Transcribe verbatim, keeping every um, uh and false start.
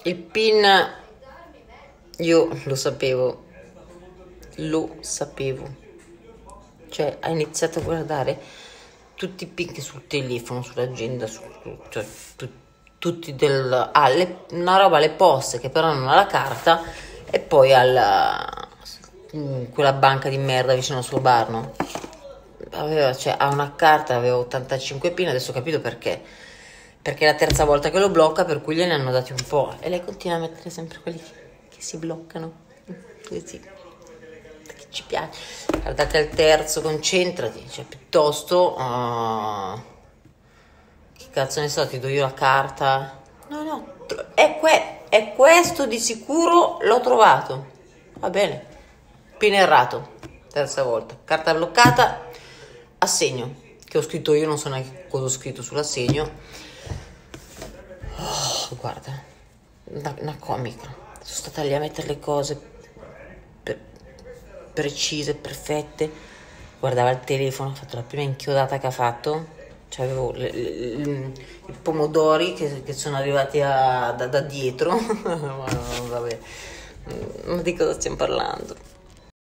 Il pin io lo sapevo, lo sapevo, cioè ha iniziato a guardare tutti i pin che sul telefono, sull'agenda, su, cioè tu, tutti del... Ah, le, una roba alle poste che però non ha la carta e poi alla... quella banca di merda vicino al suo bar, no? Aveva, cioè, ha una carta, aveva ottantacinque pin, adesso ho capito perché. Perché è la terza volta che lo blocca, per cui gliene hanno dati un po'. E lei continua a mettere sempre quelli che si bloccano. Così. Perché ci piace. Guardate al terzo, concentrati. Cioè, piuttosto... Uh, che cazzo ne so, ti do io la carta? No, no, è, que è questo di sicuro, l'ho trovato. Va bene. Pin errato. Terza volta. Carta bloccata. Assegno. Che ho scritto io, non so neanche cosa ho scritto sull'assegno. Oh, guarda, una, una comica. Sono stata lì a mettere le cose per, precise, perfette. Guardava il telefono, ha fatto la prima inchiodata che ha fatto. Cioè avevo le, le, le, i pomodori che, che sono arrivati a, da, da dietro. Ma vabbè, ma di cosa stiamo parlando?